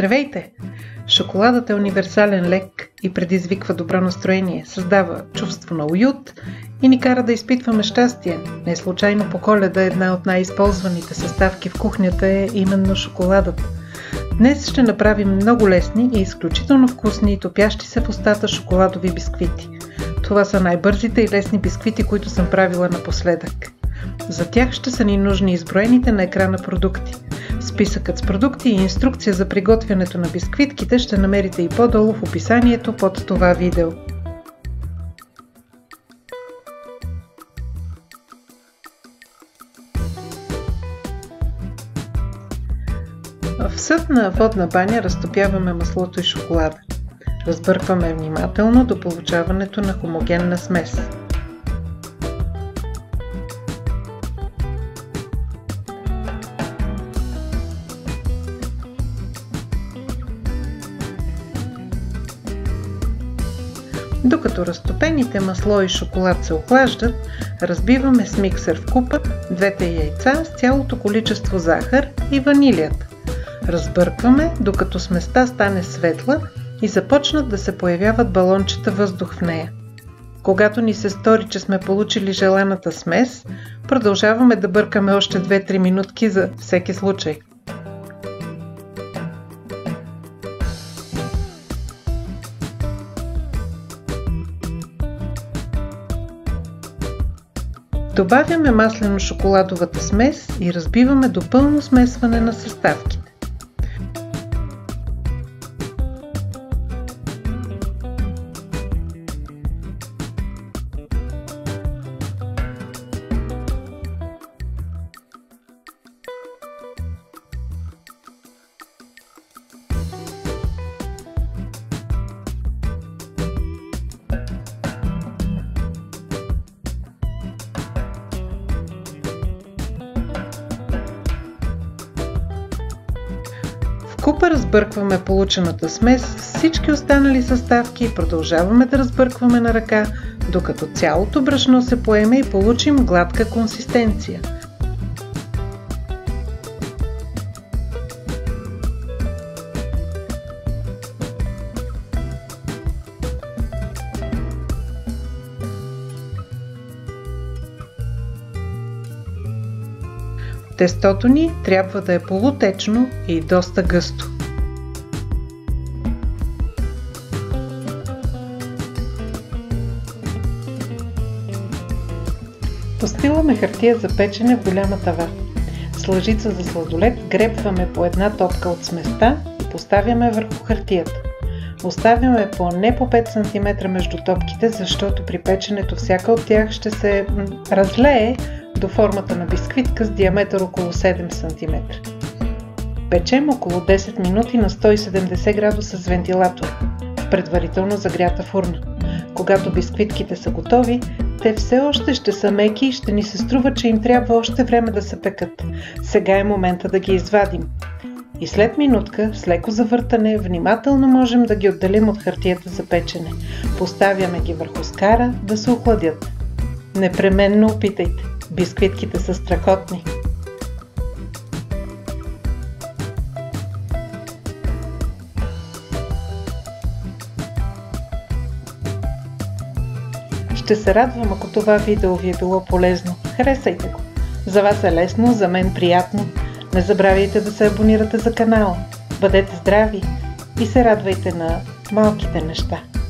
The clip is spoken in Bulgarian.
Здравейте! Шоколадът е универсален лек и предизвиква добро настроение, създава чувство на уют и ни кара да изпитваме щастие. Не случайно по Коледа една от най-използваните съставки в кухнята е именно шоколадът. Днес ще направим много лесни и изключително вкусни и топящи се в устата шоколадови бисквити. Това са най-бързите и лесни бисквити, които съм правила напоследък. За тях ще са ни нужни изброените на екрана продукти. Списъкът с продукти и инструкция за приготвянето на бисквитките ще намерите и по-долу в описанието под това видео. В съдна водна баня разтопяваме маслото и шоколада. Разбъркваме внимателно до получаването на хомогенна смес. Докато разтопените масло и шоколад се охлаждат, разбиваме с миксер в купа двете яйца с цялото количество захар и ванилията. Разбъркваме, докато сместа стане светла и започнат да се появяват балончета въздух в нея. Когато ни се стори, че сме получили желаната смес, продължаваме да бъркаме още 2-3 минутки за всеки случай. Добавяме маслено-шоколадовата смес и разбиваме до пълно смесване на съставките. В купа разбъркваме получената смес с всички останали съставки и продължаваме да разбъркваме на ръка, докато цялото брашно се поеме и получим гладка консистенция. Тестото ни трябва да е полутечно и доста гъсто. Постиламе хартия за печене в голяма тава. С лъжица за сладолед гребваме по една топка от сместа и поставяме върху хартията. Оставяме не по 5 см между топките, защото при печенето всяка от тях ще се разлее до формата на бисквитка с диаметър около 7 см. Печем около 10 минути на 170 градуса с вентилатор в предварително загрята фурна. Когато бисквитките са готови, те все още ще са меки и ще ни се струва, че им трябва още време да се пекат. Сега е момента да ги извадим. И след минутка, с леко завъртане, внимателно можем да ги отделим от хартията за печене. Поставяме ги върху скара да се охладят. Непременно опитайте! Бисквитките са страхотни! Ще се радвам, ако това видео ви е било полезно. Харесайте го! За вас е лесно, за мен приятно. Не забравяйте да се абонирате за канала. Бъдете здрави и се радвайте на малките неща.